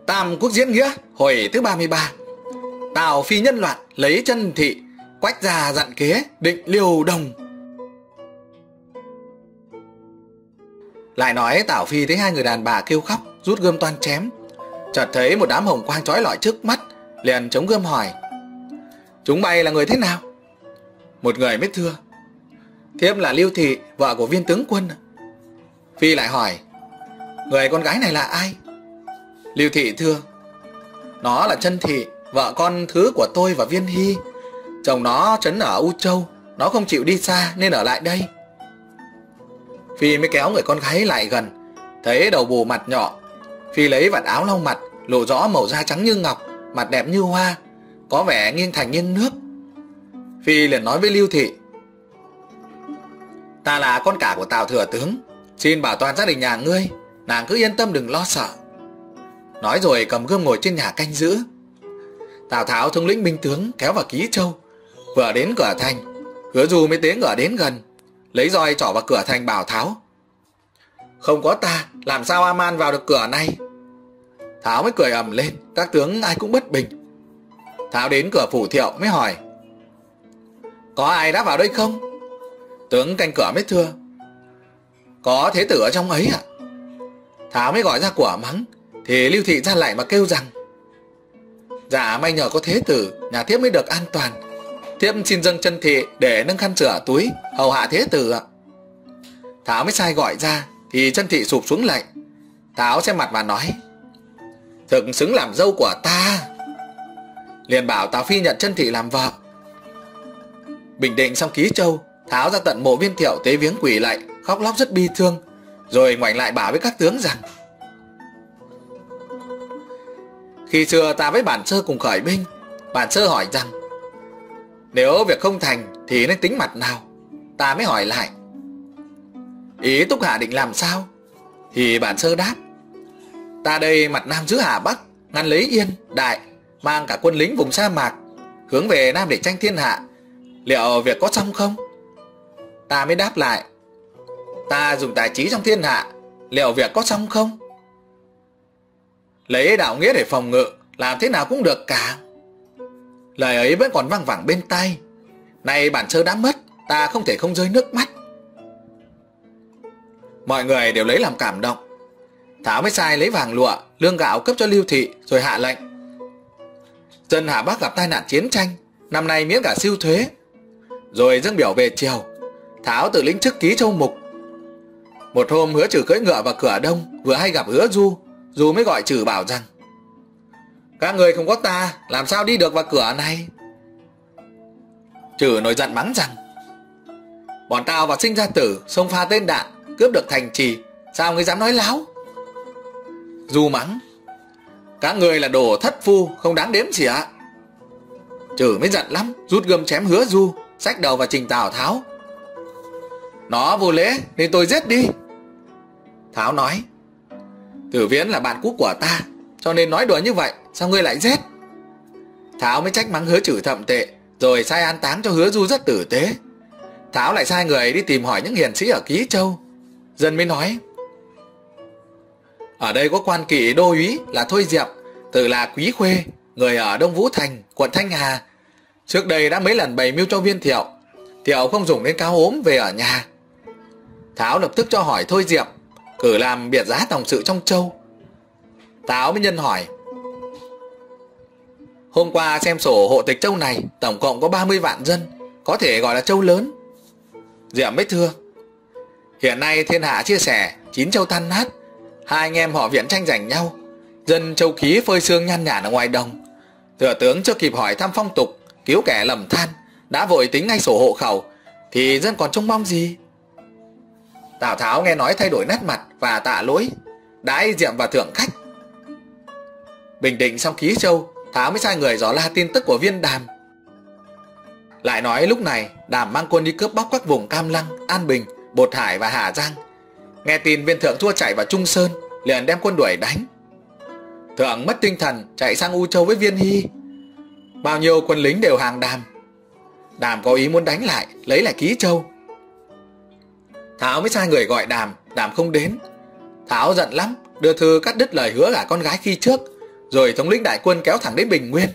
Tam Quốc diễn nghĩa hồi thứ 33. Tào Phi nhân loạn lấy chân thị, Quách gia dặn kế định liều đồng. Lại nói Tào Phi thấy hai người đàn bà kêu khóc, rút gươm toan chém. Chợt thấy một đám hồng quang chói lọi trước mắt, liền chống gươm hỏi: chúng bay là người thế nào? Một người mới thưa: thiếp là Lưu Thị, vợ của viên tướng quân. Phi lại hỏi: người con gái này là ai? Lưu Thị thưa: nó là Chân Thị, vợ con thứ của tôi và Viên Hy. Chồng nó trấn ở U Châu, nó không chịu đi xa nên ở lại đây. Phi mới kéo người con gái lại gần, thấy đầu bù mặt nhỏ. Phi lấy vạt áo lau mặt, lộ rõ màu da trắng như ngọc, mặt đẹp như hoa, có vẻ nghiêng thành nghiêng nước. Phi liền nói với Lưu Thị: ta là con cả của Tào thừa tướng, xin bảo toàn gia đình nhà ngươi, nàng cứ yên tâm đừng lo sợ. Nói rồi cầm gươm ngồi trên nhà canh giữ. Tào Tháo thống lĩnh binh tướng kéo vào Ký Châu. Vừa đến cửa thành, Hứa Du mới tế ngựa đến gần, lấy roi trỏ vào cửa thành bảo Tháo: không có ta làm sao Aman vào được cửa này? Tháo mới cười ầm lên, các tướng ai cũng bất bình. Tháo đến cửa phủ Thiệu mới hỏi: có ai đã vào đây không? Tướng canh cửa mới thưa: có thế tử ở trong ấy ạ. Tháo mới gọi ra của mắng, thì Lưu Thị ra lại mà kêu rằng: dạ may nhờ có thế tử, nhà thiếp mới được an toàn. Thiếp xin dâng Chân Thị để nâng khăn rửa túi hầu hạ thế tử ạ. Tháo mới sai gọi ra, thì Chân Thị sụp xuống lạy. Tháo xem mặt và nói: thực xứng làm dâu của ta. Liền bảo Tào Phi nhận Chân Thị làm vợ. Bình định xong Ký Châu, Tháo ra tận mộ Viên Thiệu tế viếng quỳ lạy, khóc lóc rất bi thương, rồi ngoảnh lại bảo với các tướng rằng: khi xưa ta với Bản Sơ cùng khởi binh, Bản Sơ hỏi rằng nếu việc không thành thì nên tính mặt nào. Ta mới hỏi lại: ý Túc Hạ định làm sao? Thì Bản Sơ đáp: ta đây mặt Nam giữ Hà Bắc, ngăn lấy Yên, Đại, mang cả quân lính vùng sa mạc, hướng về Nam để tranh thiên hạ. Liệu việc có xong không? Ta mới đáp lại: ta dùng tài trí trong thiên hạ, liệu việc có xong không? Lấy đạo nghĩa để phòng ngự, làm thế nào cũng được cả. Lời ấy vẫn còn văng vẳng bên tai. Nay Bản Sơ đã mất, ta không thể không rơi nước mắt. Mọi người đều lấy làm cảm động. Tháo mới sai lấy vàng lụa, lương gạo cấp cho Lưu Thị, rồi hạ lệnh: dân Hà Bắc gặp tai nạn chiến tranh, năm nay miễn cả siêu thuế. Rồi dâng biểu về triều. Tháo tự lĩnh chức Ký Châu mục. Một hôm Hứa Trừ cưỡi ngựa vào cửa Đông, vừa hay gặp Hứa Du. Du mới gọi Trừ bảo rằng: các người không có ta, làm sao đi được vào cửa này? Trừ nổi giận mắng rằng: bọn tao vào sinh ra tử, xông pha tên đạn, cướp được thành trì, sao ngươi dám nói láo? Du mắng: các người là đồ thất phu, không đáng đếm gì ạ. Trừ mới giận lắm, rút gươm chém Hứa Du, xách đầu vào trình Tào Tháo: nó vô lễ nên tôi giết đi. Tháo nói: Tử Viễn là bạn cũ của ta, cho nên nói đùa như vậy, sao ngươi lại giết? Tháo mới trách mắng Hứa Trừ thậm tệ, rồi sai an táng cho Hứa Du rất tử tế. Tháo lại sai người đi tìm hỏi những hiền sĩ ở Ký Châu. Dân mới nói: ở đây có quan kỵ đô úy là Thôi Diệp, tự là Quý Khuê, người ở Đông Vũ Thành, quận Thanh Hà. Trước đây đã mấy lần bày mưu cho Viên Thiệu. Thiệu không dùng đến cao ốm, về ở nhà. Tháo lập tức cho hỏi Thôi Diệp, cử làm biệt giá tổng sự trong châu. Tháo mới nhân hỏi: hôm qua xem sổ hộ tịch châu này, tổng cộng có 30 vạn dân, có thể gọi là châu lớn. Diệp mới thưa: hiện nay thiên hạ chia sẻ, 9 châu tan nát, hai anh em họ Viện tranh giành nhau, dân châu Ký phơi xương nhan nhản ở ngoài đồng. Thừa tướng chưa kịp hỏi thăm phong tục, cứu kẻ lầm than, đã vội tính ngay sổ hộ khẩu, thì dân còn trông mong gì? Tào Tháo nghe nói thay đổi nét mặt và tạ lỗi, đãi Diệm và thưởng khách. Bình định xong Ký Châu, Tháo mới sai người dò la tin tức của Viên Đàm. Lại nói lúc này Đàm mang quân đi cướp bóc các vùng Cam Lăng, An Bình, Bột Hải và Hà Giang. Nghe tin Viên Thượng thua chạy vào Trung Sơn, liền đem quân đuổi đánh. Thượng mất tinh thần chạy sang U Châu với Viên Hy. Bao nhiêu quân lính đều hàng Đàm. Đàm có ý muốn đánh lại, lấy lại Ký Châu. Tháo mới sai người gọi Đàm, Đàm không đến. Tháo giận lắm, đưa thư cắt đứt lời hứa gả con gái khi trước, rồi thống lĩnh đại quân kéo thẳng đến Bình Nguyên.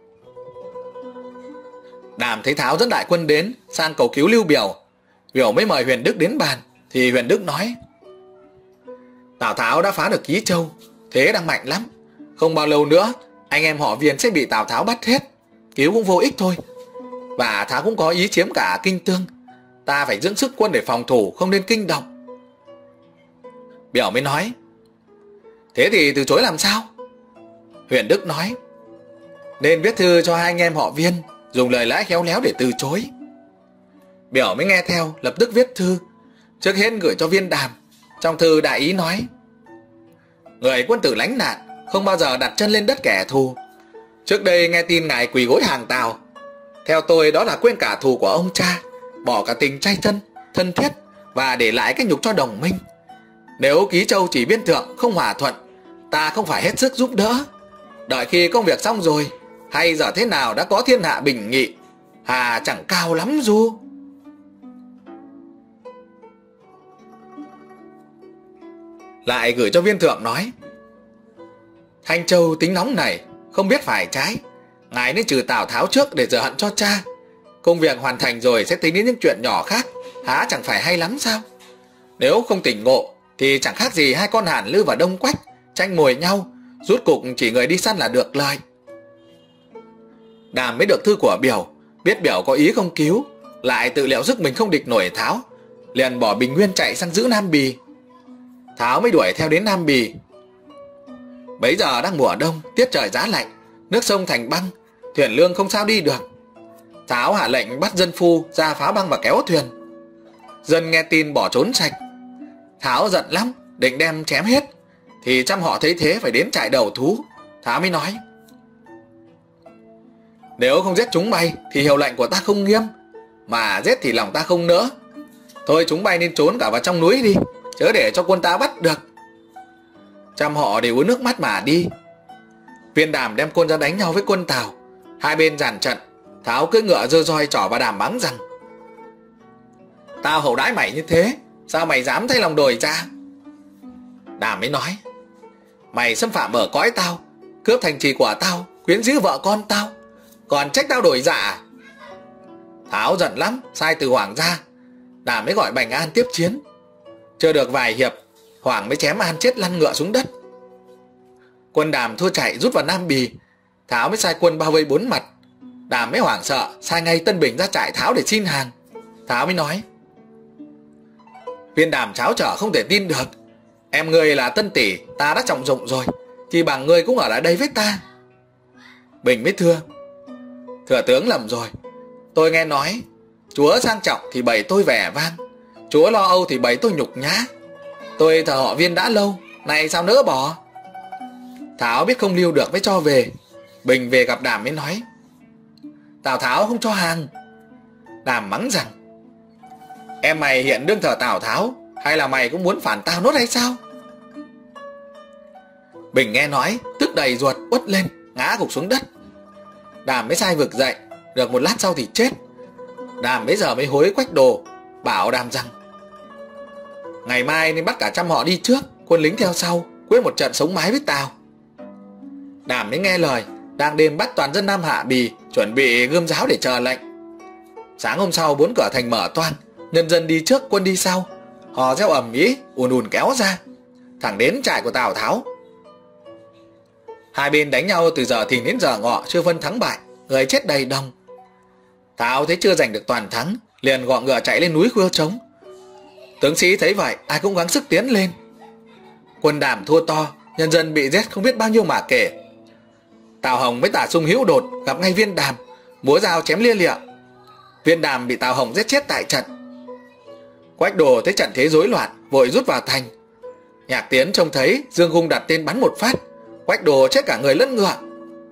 Đàm thấy Tháo dẫn đại quân đến sang cầu cứu Lưu Biểu. Biểu mới mời Huyền Đức đến bàn, thì Huyền Đức nói: Tào Tháo đã phá được Ký Châu, thế đang mạnh lắm. Không bao lâu nữa anh em họ Viên sẽ bị Tào Tháo bắt hết, cứu cũng vô ích thôi. Và Tháo cũng có ý chiếm cả Kinh Tương. Ta phải dưỡng sức quân để phòng thủ, không nên kinh động. Biểu mới nói: Thế thì từ chối làm sao? Huyền Đức nói: Nên viết thư cho hai anh em họ Viên, dùng lời lẽ khéo léo để từ chối. Biểu mới nghe theo, lập tức viết thư, trước hết gửi cho Viên Đàm. Trong thư đại ý nói: Người quân tử lánh nạn, không bao giờ đặt chân lên đất kẻ thù. Trước đây nghe tin ngài quỳ gối hàng Tào, theo tôi đó là quên cả thù của ông cha, bỏ cả tình trai thân thiết, và để lại cái nhục cho đồng minh. Nếu Ký Châu chỉ biên thượng không hòa thuận, ta không phải hết sức giúp đỡ. Đợi khi công việc xong rồi, hay giờ thế nào đã có thiên hạ bình nghị, hà chẳng cao lắm du. Lại gửi cho Viên Thượng nói: Thanh Châu tính nóng này, không biết phải trái. Ngài nên trừ Tào Tháo trước để giờ hận cho cha. Công việc hoàn thành rồi sẽ tính đến những chuyện nhỏ khác, há chẳng phải hay lắm sao? Nếu không tỉnh ngộ thì chẳng khác gì hai con Hàn Lư và Đông Quách tranh mồi nhau, rút cục chỉ người đi săn là được lời. Đàm mới được thư của Biểu, biết Biểu có ý không cứu, lại tự liệu sức mình không địch nổi Tháo, liền bỏ Bình Nguyên chạy sang giữ Nam Bì. Tháo mới đuổi theo đến Nam Bì. Bấy giờ đang mùa đông, tiết trời giá lạnh, nước sông thành băng, thuyền lương không sao đi được. Tháo hạ lệnh bắt dân phu ra phá băng và kéo thuyền. Dân nghe tin bỏ trốn sạch. Tháo giận lắm, định đem chém hết, thì trăm họ thấy thế phải đến trại đầu thú. Tháo mới nói: Nếu không giết chúng bay thì hiệu lệnh của ta không nghiêm, mà giết thì lòng ta không nỡ. Thôi chúng bay nên trốn cả vào trong núi đi, chớ để cho quân ta bắt được. Trăm họ đều uống nước mắt mà đi. Viên Đàm đem quân ra đánh nhau với quân Tào. Hai bên dàn trận. Tháo cưỡi ngựa giơ roi trỏ vào Đàm mắng rằng: Tao hậu đãi mày như thế, sao mày dám thay lòng đổi ra? Đàm mới nói: Mày xâm phạm ở cõi tao, cướp thành trì của tao, quyến rũ vợ con tao, còn trách tao đổi dạ à? Tháo giận lắm, sai từ Hoàng ra. Đàm mới gọi Bành An tiếp chiến. Chưa được vài hiệp, Hoàng mới chém An chết lăn ngựa xuống đất. Quân Đàm thua chạy rút vào Nam Bì. Tháo mới sai quân bao vây bốn mặt. Đàm mới hoảng sợ, sai ngay Tân Bình ra trại Tháo để xin hàng. Tháo mới nói: Viên Đàm cháo trở không thể tin được. Em ngươi là Tân tỷ, ta đã trọng dụng rồi, thì bằng ngươi cũng ở lại đây với ta. Bình mới thưa: Thừa tướng lầm rồi. Tôi nghe nói chúa sang trọng thì bày tôi vẻ vang, chúa lo âu thì bày tôi nhục nhã. Tôi thờ họ Viên đã lâu, này sao nỡ bỏ. Tháo biết không lưu được mới cho về. Bình về gặp Đàm mới nói: Tào Tháo không cho hàng. Đàm mắng rằng: Em mày hiện đương thờ Tào Tháo, hay là mày cũng muốn phản tao nốt hay sao? Bình nghe nói, tức đầy ruột uất lên, ngã gục xuống đất. Đàm mới sai vực dậy, được một lát sau thì chết. Đàm bấy giờ mới hối Quách Đồ, bảo Đàm rằng: Ngày mai nên bắt cả trăm họ đi trước, quân lính theo sau, quyết một trận sống mái với Tào. Đàm mới nghe lời, đang đêm bắt toàn dân Nam Hạ Bì chuẩn bị gươm giáo để chờ lệnh. Sáng hôm sau 4 cửa thành mở toang, nhân dân đi trước quân đi sau, hò reo ầm ĩ, ùn ùn kéo ra, thẳng đến trại của Tào Tháo. Hai bên đánh nhau từ giờ thìn đến giờ ngọ, chưa phân thắng bại, người chết đầy đồng. Tháo thấy chưa giành được toàn thắng, liền gọ ngựa chạy lên núi khuya trống. Tướng sĩ thấy vậy, ai cũng gắng sức tiến lên. Quân Đàm thua to, nhân dân bị giết không biết bao nhiêu mà kể. Tào Hồng với Tả Sung Hữu Đột gặp ngay Viên Đàm, múa dao chém lia lịa. Viên Đàm bị Tào Hồng giết chết tại trận. Quách Đồ thấy trận thế rối loạn, vội rút vào thành. Nhạc Tiến trông thấy, dương cung đặt tên bắn một phát, Quách Đồ chết cả người lẫn ngựa.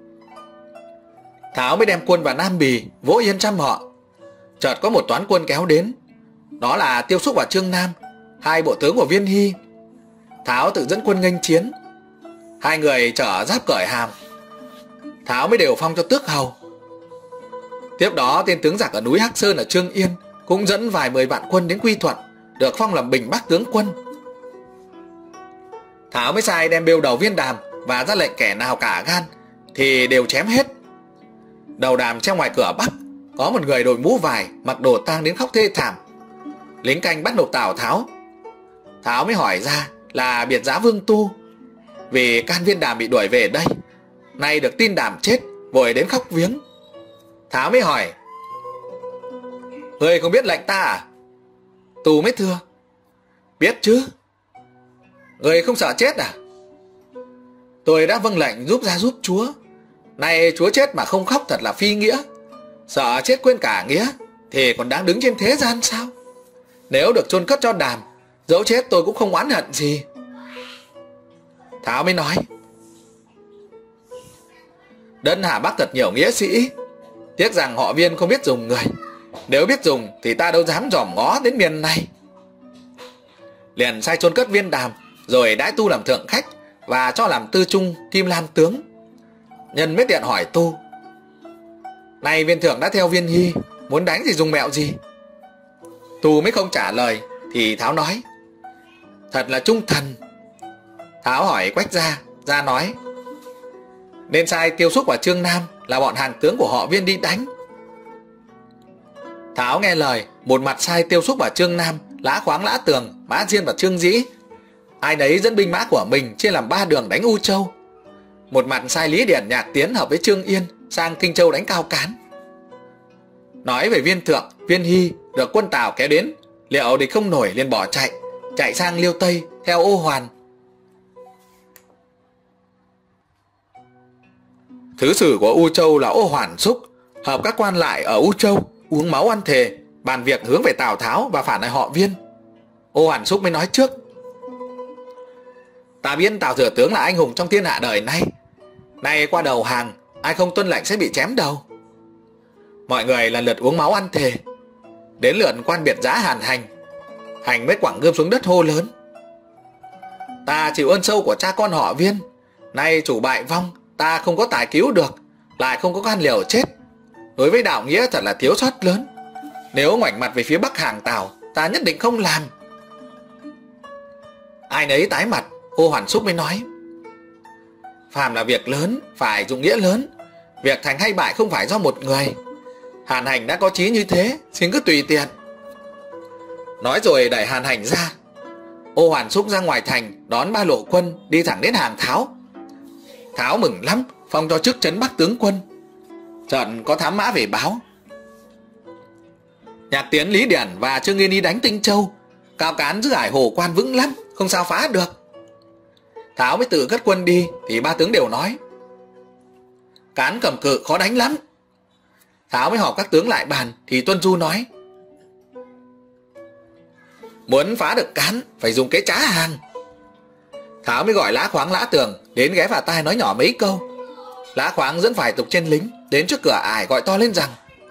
Tháo mới đem quân vào Nam Bì, vỗ yên trăm họ. Chợt có một toán quân kéo đến, đó là Tiêu Xúc và Trương Nam, hai bộ tướng của Viên Hy. Tháo tự dẫn quân nghênh chiến. Hai người chở giáp cởi hàm. Tháo mới đều phong cho tước hầu. Tiếp đó tên tướng giặc ở núi Hắc Sơn ở Trương Yên cũng dẫn vài 10 vạn quân đến Quy Thuận, được phong làm Bình Bắc tướng quân. Tháo mới sai đem bêu đầu Viên Đàm và ra lệnh kẻ nào cả gan thì đều chém hết. Đầu đàm treo ngoài cửa Bắc, có một người đội mũ vải, mặc đồ tang đến khóc thê thảm. Lính canh bắt nộp Tào Tháo. Tháo mới hỏi ra là biệt giá Vương Tu, vì can Viên Đàm bị đuổi về đây, nay được tin Đàm chết, vội đến khóc viếng. Tháo mới hỏi: "Ngươi không biết lệnh ta à?" Tu mới thưa: "Biết chứ." "Ngươi không sợ chết à?" "Tôi đã vâng lệnh giúp ra giúp Chúa, nay Chúa chết mà không khóc thật là phi nghĩa. Sợ chết quên cả nghĩa thì còn đáng đứng trên thế gian sao? Nếu được chôn cất cho Đàm, dẫu chết tôi cũng không oán hận gì." Tháo mới nói: "Đất Hà Bắc thật nhiều nghĩa sĩ, tiếc rằng họ Viên không biết dùng người. Nếu biết dùng thì ta đâu dám dòm ngó đến miền này." Liền sai chôn cất Viên Đàm, rồi đãi Tu làm thượng khách và cho làm tư trung Kim Lan tướng. Nhân mới tiện hỏi Tu: "Này viên thượng đã theo Viên Hy, muốn đánh thì dùng mẹo gì?" Tu mới không trả lời, thì Tháo nói: "Thật là trung thần." Tháo hỏi Quách Gia, Gia nói: "Nên sai Tiêu Xúc và Trương Nam là bọn hàng tướng của họ Viên đi đánh." Tháo nghe lời, một mặt sai Tiêu Xúc và Trương Nam, Lã Khoáng, Lã Tường, Mã Diên và Trương Dĩ, ai nấy dẫn binh mã của mình chia làm 3 đường đánh U Châu. Một mặt sai Lý Điển, Nhạc Tiến hợp với Trương Yên sang Kinh Châu đánh Cao Cán. Nói về viên thượng, Viên Hy được quân Tào kéo đến, liệu địch không nổi liền bỏ chạy sang Liêu Tây theo Ô Hoàn. Thứ sử của U Châu là Ô Hoàn Xúc, hợp các quan lại ở U Châu uống máu ăn thề, bàn việc hướng về Tào Tháo và phản lại họ Viên. Ô Hoàn Xúc mới nói trước: "Ta biết Tào thừa tướng là anh hùng trong thiên hạ đời nay qua đầu hàng, ai không tuân lệnh sẽ bị chém đầu." Mọi người lần lượt uống máu ăn thề. Đến lượt quan biệt giá Hàn Hành mới quẳng gươm xuống đất hô lớn: "Ta chịu ơn sâu của cha con họ Viên, nay chủ bại vong, ta không có tài cứu được, lại không có gan liều chết. Đối với đạo nghĩa thật là thiếu sót lớn. Nếu ngoảnh mặt về phía Bắc hàng Tào, ta nhất định không làm." Ai nấy tái mặt. Ô Hoàn Xúc mới nói: "Phàm là việc lớn phải dụng nghĩa lớn, việc thành hay bại không phải do một người. Hàn Hành đã có chí như thế, xin cứ tùy tiện." Nói rồi đẩy Hàn Hành ra. Ô Hoàn Xúc ra ngoài thành đón 3 lộ quân đi thẳng đến hàng Tháo. Tháo mừng lắm, phong cho chức trấn Bắc tướng quân. Trận có thám mã về báo: Nhạc Tiến, Lý Điển và Trương Yên đi đánh Tinh Châu, Cao Cán giữ ải Hồ Quan vững lắm, không sao phá được. Tháo mới tự cất quân đi, thì 3 tướng đều nói: Cán cầm cự khó đánh lắm. Tháo mới họp các tướng lại bàn, thì Tuân Du nói: Muốn phá được Cán phải dùng kế trá hàng. Tháo mới gọi Lã Khoáng, Lã Tường đến ghé vào tai nói nhỏ mấy câu. Lã Khoáng dẫn phải tục trên lính đến trước cửa ải gọi to lên rằng: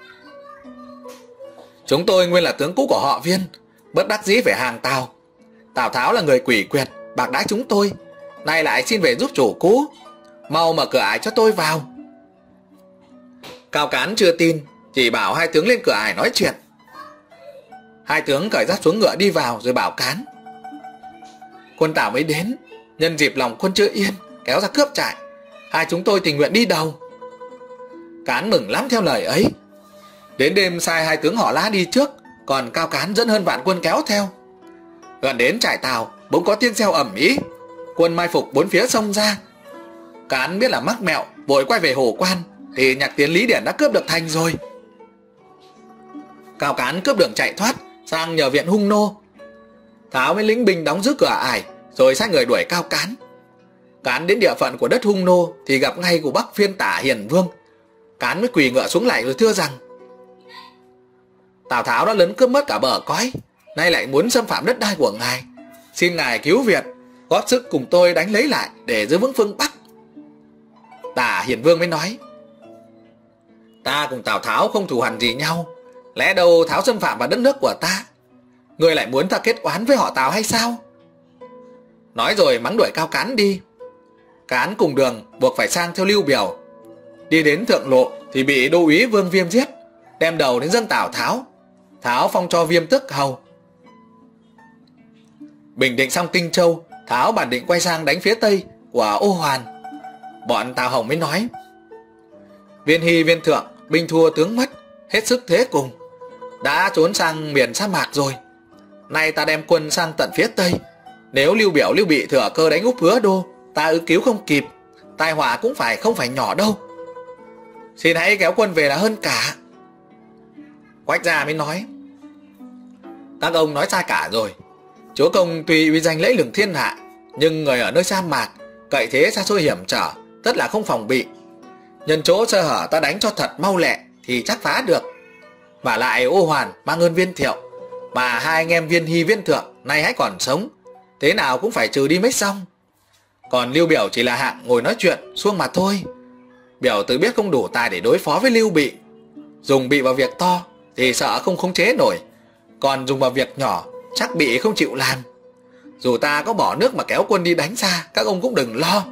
Chúng tôi nguyên là tướng cũ của họ Viên, bất đắc dĩ phải hàng Tào. Tào Tháo là người quỷ quyệt, bạc đãi chúng tôi, nay lại xin về giúp chủ cũ, mau mở cửa ải cho tôi vào. Cao Cán chưa tin, chỉ bảo 2 tướng lên cửa ải nói chuyện. 2 tướng cởi giáp xuống ngựa đi vào rồi bảo Cán: Quân Tào mới đến, nhân dịp lòng quân chưa yên, kéo ra cướp trại, hai chúng tôi tình nguyện đi đầu. Cán mừng lắm theo lời ấy. Đến đêm sai 2 tướng họ Lã đi trước, còn Cao Cán dẫn hơn vạn quân kéo theo. Gần đến trại Tào, bỗng có tiếng reo ầm ĩ, quân mai phục 4 phía xông ra. Cán biết là mắc mẹo, vội quay về Hồ Quan, thì Nhạc Tiến, Lý Điển đã cướp được thành rồi. Cao Cán cướp đường chạy thoát sang nhờ viện hung nô. Tháo mới lĩnh binh đóng giữ cửa ải, rồi sai người đuổi Cao Cán. Cán đến địa phận của đất hung nô thì gặp ngay của Bắc Phiên Tả Hiền Vương. Cán mới quỳ ngựa xuống lại rồi thưa rằng: Tào Tháo đã lấn cướp mất cả bờ cõi, nay lại muốn xâm phạm đất đai của ngài, xin ngài cứu Việt, góp sức cùng tôi đánh lấy lại để giữ vững phương Bắc. Tả Hiền Vương mới nói: Ta cùng Tào Tháo không thù hằn gì nhau, lẽ đâu Tháo xâm phạm vào đất nước của ta, ngươi lại muốn ta kết oán với họ Tào hay sao? Nói rồi mắng đuổi Cao Cán đi. Cán cùng đường buộc phải sang theo Lưu Biểu. Đi đến thượng lộ thì bị đô úy Vương Viêm giết, đem đầu đến dâng Tào Tháo. Tháo phong cho Viêm tước hầu. Bình định xong Tinh Châu, Tháo bản định quay sang đánh phía tây của Ô Hoàn. bọn Tào Hồng mới nói: Viên Hy viên thượng binh thua tướng mất, hết sức thế cùng, đã trốn sang miền sa mạc rồi. Nay ta đem quân sang tận phía tây, nếu Lưu Biểu Lưu Bị thừa cơ đánh úp Hứa Đô, ta ư cứu không kịp, tai họa cũng không phải nhỏ đâu. Xin hãy kéo quân về là hơn cả. Quách gia mới nói: Các ông nói sai cả rồi. Chúa công tuy uy danh lẫy lừng thiên hạ, nhưng người ở nơi sa mạc, cậy thế xa xôi hiểm trở, tất là không phòng bị. Nhân chỗ sơ hở ta đánh cho thật mau lẹ thì chắc phá được. Và lại Ô Hoàn mang ơn Viên Thiệu, mà hai anh em Viên Hy viên thượng nay hãy còn sống, thế nào cũng phải trừ đi mới xong. Còn Lưu Biểu chỉ là hạng ngồi nói chuyện suông mà thôi. Biểu tự biết không đủ tài để đối phó với Lưu Bị. Dùng Bị vào việc to thì sợ không khống chế nổi, còn dùng vào việc nhỏ chắc Bị không chịu làm. Dù ta có bỏ nước mà kéo quân đi đánh xa, các ông cũng đừng lo.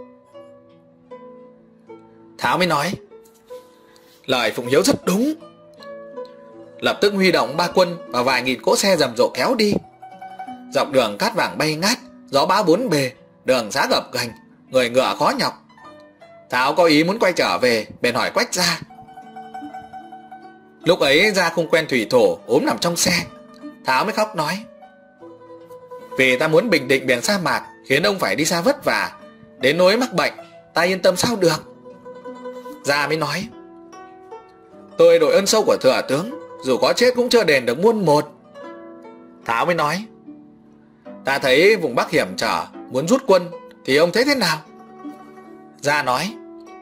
Tháo mới nói: Lời Phụng Hiếu rất đúng. Lập tức huy động 3 quân và vài nghìn cỗ xe rầm rộ kéo đi. Dọc đường cát vàng bay ngát, gió bão bốn bề, đường xá gập ghềnh, người ngựa khó nhọc. Tháo có ý muốn quay trở về, bèn hỏi Quách gia. Lúc ấy gia không quen thủy thổ, ốm nằm trong xe. Tháo mới khóc nói: Vì ta muốn bình định biển sa mạc, khiến ông phải đi xa vất vả, đến nỗi mắc bệnh, ta yên tâm sao được. Gia mới nói: Tôi đội ơn sâu của thừa tướng, dù có chết cũng chưa đền được muôn một. Tháo mới nói: Ta thấy vùng Bắc hiểm trở, muốn rút quân, thì ông thấy thế nào? Gia nói: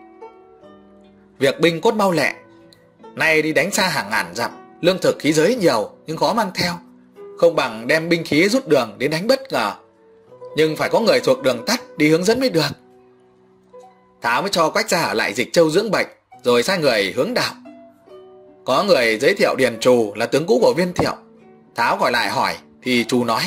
Việc binh cốt mau lẹ, nay đi đánh xa hàng ngàn dặm, lương thực khí giới nhiều nhưng khó mang theo, không bằng đem binh khí rút đường đến đánh bất ngờ. Nhưng phải có người thuộc đường tắt đi hướng dẫn mới được. Tháo mới cho Quách gia ở lại Dịch Châu dưỡng bệnh, rồi sai người hướng đạo. Có người giới thiệu Điền Trù là tướng cũ của Viên Thiệu. Tháo gọi lại hỏi thì Trù nói: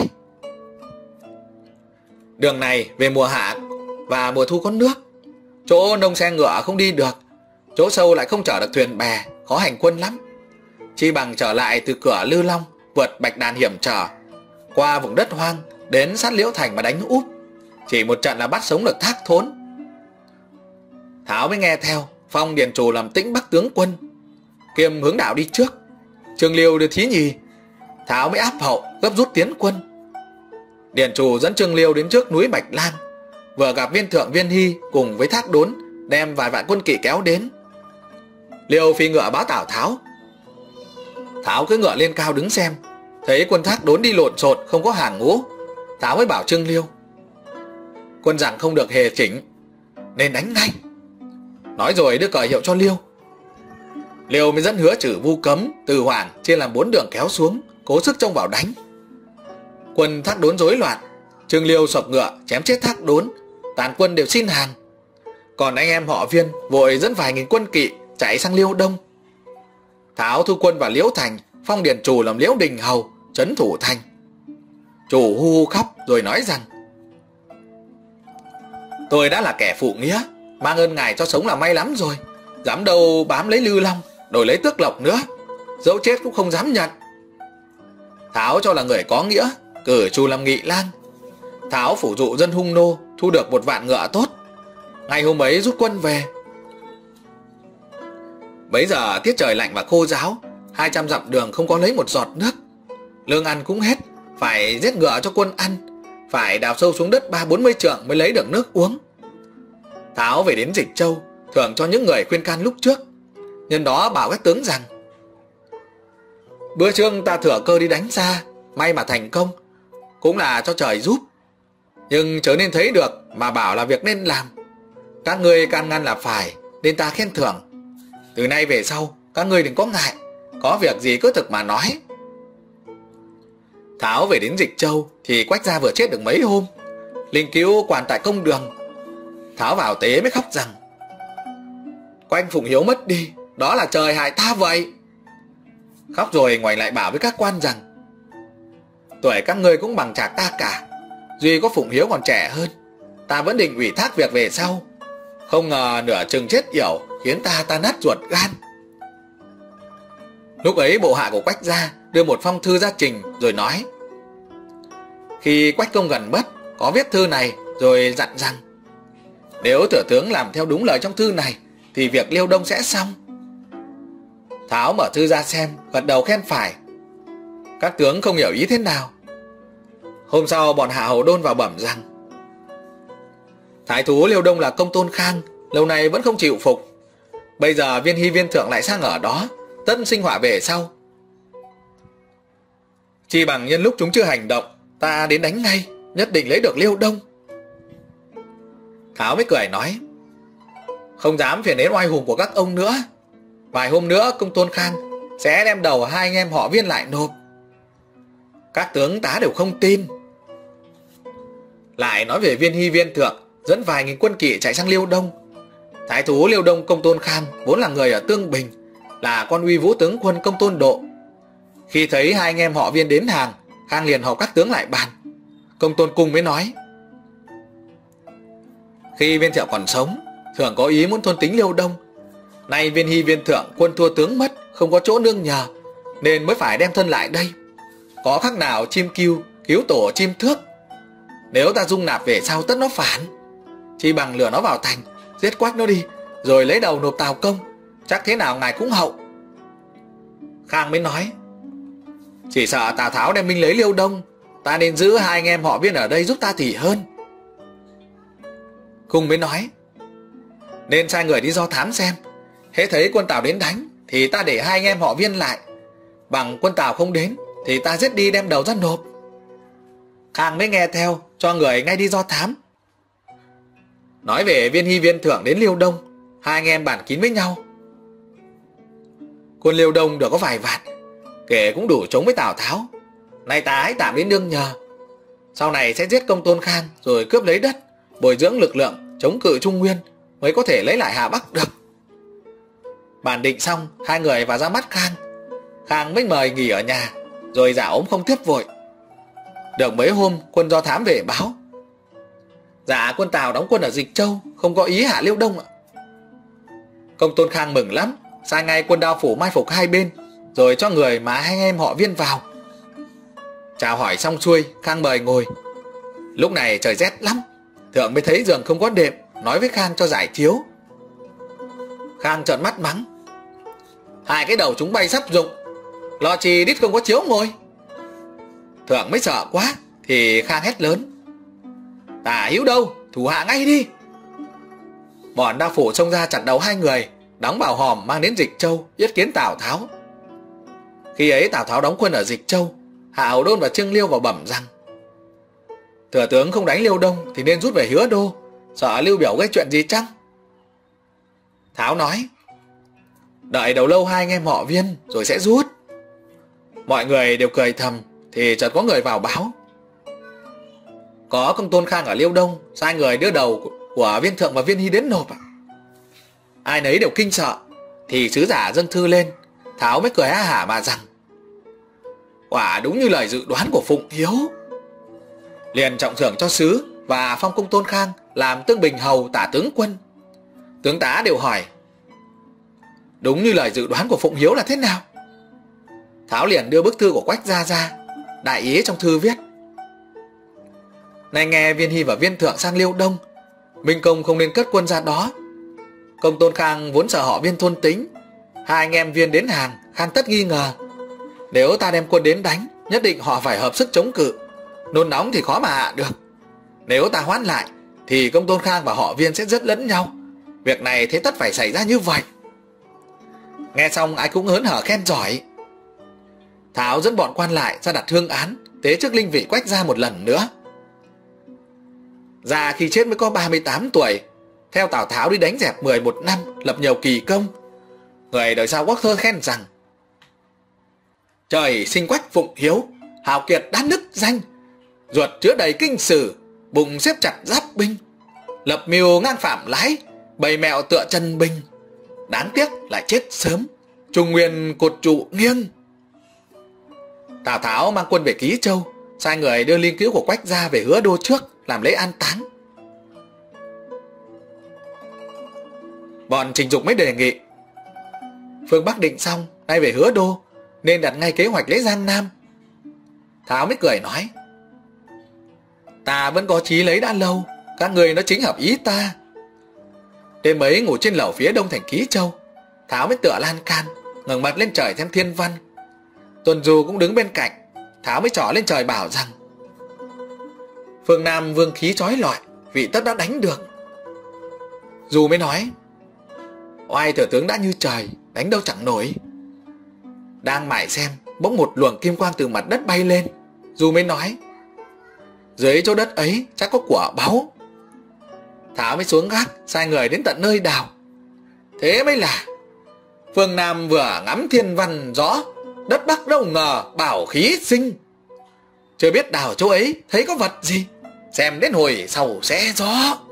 Đường này về mùa hạ và mùa thu có nước, chỗ nông xe ngựa không đi được, chỗ sâu lại không chở được thuyền bè, khó hành quân lắm. Chi bằng trở lại từ cửa Lư Long, vượt Bạch Đàn hiểm trở, qua vùng đất hoang, đến sát Liễu Thành mà đánh úp. Chỉ một trận là bắt sống được Thác Thốn. Tháo mới nghe theo, phong Điền Trù làm Tĩnh Bắc tướng quân, kiêm hướng đạo đi trước, Trương Liêu được thí nhì. Tháo mới áp hậu, gấp rút tiến quân. Điền Trù dẫn Trương Liêu đến trước núi Bạch Lan, vừa gặp viên thượng Viên Hy cùng với Thác Đốn đem vài vạn quân kỵ kéo đến. Liêu phi ngựa báo Tào Tháo. Tháo cưỡi ngựa lên cao đứng xem, thấy quân Thác Đốn đi lộn xộn không có hàng ngũ. Tháo mới bảo Trương Liêu: Quân rằng không được hề chỉnh, nên đánh ngay. Nói rồi đưa cờ hiệu cho Liêu. Liêu mới dẫn Hứa Trử, Vu Cấm, Từ Hoàng chia làm 4 đường kéo xuống, cố sức trông vào đánh. Quân Thác Đốn rối loạn, Trương Liêu sộc ngựa chém chết Thác Đốn, toàn quân đều xin hàng. Còn anh em họ Viên vội dẫn vài nghìn quân kỵ chạy sang Liêu Đông. Tháo thu quân vào Liễu Thành, phong Điền Trù làm Liễu Đình hầu, trấn thủ thành. Trù hu hu khóc rồi nói rằng: Tôi đã là kẻ phụ nghĩa, mang ơn ngài cho sống là may lắm rồi, dám đâu bám lấy Lư Long đổi lấy tước lộc nữa, dẫu chết cũng không dám nhận. Tháo cho là người có nghĩa, cử Trù làm nghị lang. Tháo phủ dụ dân hung nô, thu được 1 vạn ngựa tốt. Ngày hôm ấy rút quân về. Bấy giờ tiết trời lạnh và khô ráo, 200 dặm đường không có lấy một giọt nước. Lương ăn cũng hết, phải giết ngựa cho quân ăn, phải đào sâu xuống đất 30-40 trượng mới lấy được nước uống. Tháo về đến Dịch Châu, thưởng cho những người khuyên can lúc trước. Nhân đó bảo các tướng rằng: Bữa trưa ta thừa cơ đi đánh xa, may mà thành công, cũng là cho trời giúp. Nhưng chớ nên thấy được mà bảo là việc nên làm. Các ngươi can ngăn là phải, nên ta khen thưởng. Từ nay về sau các ngươi đừng có ngại, có việc gì cứ thực mà nói. Tháo về đến Dịch Châu thì Quách gia vừa chết được mấy hôm, linh cứu quản tại công đường. Tháo vào tế mới khóc rằng: Quách Phụng Hiếu mất đi, đó là trời hại ta vậy. Khóc rồi ngoảnh lại bảo với các quan rằng: Tuổi các ngươi cũng bằng chạc ta cả, duy có Phụng Hiếu còn trẻ hơn, ta vẫn định ủy thác việc về sau. Không ngờ nửa chừng chết yểu, khiến ta nát ruột gan. Lúc ấy bộ hạ của Quách gia đưa một phong thư ra trình rồi nói: Khi Quách công gần mất, có viết thư này rồi dặn rằng: Nếu thừa tướng làm theo đúng lời trong thư này thì việc Liêu Đông sẽ xong. Tháo mở thư ra xem, gật đầu khen phải. Các tướng không hiểu ý thế nào. Hôm sau bọn Hạ Hầu Đôn vào bẩm rằng thái thú Liêu Đông là Công Tôn Khang, lâu nay vẫn không chịu phục. Bây giờ Viên Hy Viên Thượng lại sang ở đó, tất sinh họa về sau. Chỉ bằng nhân lúc chúng chưa hành động, ta đến đánh ngay, nhất định lấy được Liêu Đông. Tháo mới cười nói, không dám phiền đến oai hùng của các ông nữa. Vài hôm nữa Công Tôn Khang sẽ đem đầu hai anh em họ Viên lại nộp. Các tướng tá đều không tin. Lại nói về Viên Hy Viên Thượng dẫn vài nghìn quân kỵ chạy sang Liêu Đông. Thái thú Liêu Đông Công Tôn Khang vốn là người ở Tương Bình, là con uy vũ tướng quân Công Tôn Độ. Khi thấy hai anh em họ Viên đến hàng, Khang liền họp các tướng lại bàn. Công Tôn Cung mới nói, khi Viên Thiệu còn sống, Thượng có ý muốn thôn tính Liêu Đông. Nay Viên Hy Viên Thượng quân thua tướng mất, không có chỗ nương nhờ, nên mới phải đem thân lại đây. Có khác nào chim kêu cứu tổ chim thước. Nếu ta dung nạp về sau tất nó phản. Chỉ bằng lừa nó vào thành, giết quách nó đi, rồi lấy đầu nộp Tào Công, chắc thế nào ngài cũng hậu. Khang mới nói, chỉ sợ Tào Tháo đem binh lấy Liêu Đông, ta nên giữ hai anh em họ Viên ở đây giúp ta thì hơn. Cung mới nói, nên sai người đi do thám xem, hễ thấy quân Tào đến đánh thì ta để hai anh em họ Viên lại, bằng quân Tào không đến thì ta giết đi đem đầu ra nộp. Khang mới nghe theo, cho người ngay đi do thám. Nói về Viên Hy Viên Thượng đến Liêu Đông, hai anh em bàn kín với nhau. Quân Liêu Đông được có vài vạn, kể cũng đủ chống với Tào Tháo. Nay ta hãy tạm đến nương nhờ, sau này sẽ giết Công Tôn Khang rồi cướp lấy đất, bồi dưỡng lực lượng chống cự Trung Nguyên, mới có thể lấy lại Hà Bắc được. Bàn định xong, hai người vào ra mắt Khang. Khang mới mời nghỉ ở nhà, rồi giả ốm không tiếp vội. Được mấy hôm, quân do thám về báo, dạ quân Tào đóng quân ở Dịch Châu, không có ý hạ Liêu Đông ạ. Công Tôn Khang mừng lắm, sai ngay quân Đao Phủ mai phục hai bên, rồi cho người mà hai anh em họ Viên vào. Chào hỏi xong xuôi, Khang mời ngồi. Lúc này trời rét lắm, Thượng mới thấy giường không có đệm, nói với Khang cho giải chiếu. Khang trợn mắt mắng, hai cái đầu chúng bay sắp rụng, lo chi đít không có chiếu ngồi. Thượng mới sợ quá thì Khang hét lớn, Tả Hữu đâu, thủ hạ ngay đi. Bọn Đao Phủ xông ra chặt đầu hai người, đóng vào hòm mang đến Dịch Châu yết kiến Tào Tháo. Khi ấy Tào Tháo đóng quân ở Dịch Châu, Hạ Hầu Đôn và Trương Liêu vào bẩm rằng, thừa tướng không đánh Liêu Đông thì nên rút về Hứa Đô, sợ Lưu Biểu gây chuyện gì chăng? Tháo nói, đợi đầu lâu hai anh em họ Viên rồi sẽ rút. Mọi người đều cười thầm, thì chợt có người vào báo, có Công Tôn Khang ở Liêu Đông sai người đưa đầu của Viên Thượng và Viên Hy đến nộp. Ai nấy đều kinh sợ, thì sứ giả dâng thư lên. Tháo mới cười ha hả mà rằng, quả đúng như lời dự đoán của Phụng Hiếu. Liền trọng thưởng cho sứ và phong Công Tôn Khang làm Tương Bình hầu tả tướng quân. Tướng tá đều hỏi, đúng như lời dự đoán của Phụng Hiếu là thế nào? Tháo liền đưa bức thư của Quách Gia ra. Đại ý trong thư viết, nay nghe Viên Hy và Viên Thượng sang Liêu Đông, Minh Công không nên cất quân ra đó. Công Tôn Khang vốn sợ họ Viên thôn tính, hai anh em Viên đến hàng, Khang tất nghi ngờ. Nếu ta đem quân đến đánh, nhất định họ phải hợp sức chống cự, nôn nóng thì khó mà hạ được. Nếu ta hoãn lại thì Công Tôn Khang và họ Viên sẽ rất lẫn nhau. Việc này thế tất phải xảy ra như vậy. Nghe xong ai cũng hớn hở khen giỏi. Tháo dẫn bọn quan lại ra đặt hương án, tế trước linh vị Quách Gia một lần nữa. Gia khi chết mới có 38 tuổi, theo Tào Tháo đi đánh dẹp 11 năm, lập nhiều kỳ công. Người đời sau quốc thơ khen rằng, trời sinh Quách Phụng Hiếu, hào kiệt đan nức danh, ruột chứa đầy kinh sử, bụng xếp chặt giáp binh, lập mưu ngang phạm lái, bày mẹo tựa Trần Bình. Đáng tiếc lại chết sớm, Trung Nguyên cột trụ nghiêng. Tào Tháo mang quân về Ký Châu, sai người đưa linh cữu của Quách Gia về Hứa Đô trước, làm lễ an táng. Bọn Trình Dục mới đề nghị, phương Bắc định xong, nay về Hứa Đô, nên đặt ngay kế hoạch lấy Giang Nam. Tháo mới cười nói, ta vẫn có chí lấy đã lâu, các người nó chính hợp ý ta. Đêm ấy ngủ trên lầu phía đông thành Ký Châu, Tháo mới tựa lan can, ngẩng mặt lên trời xem thiên văn. Tuần Du cũng đứng bên cạnh. Tháo mới trỏ lên trời bảo rằng phương Nam vương khí chói lọi, vị tất đã đánh được. Du mới nói: oai thừa tướng đã như trời, đánh đâu chẳng nổi. Đang mải xem, bỗng một luồng kim quang từ mặt đất bay lên. Du mới nói: dưới chỗ đất ấy chắc có của báu. Tháo mới xuống gác, sai người đến tận nơi đào. Thế mới là phương Nam vừa ngắm thiên văn rõ, đất Bắc đâu ngờ bảo khí sinh. Chưa biết đào chỗ ấy thấy có vật gì, xem đến hồi sau sẽ rõ.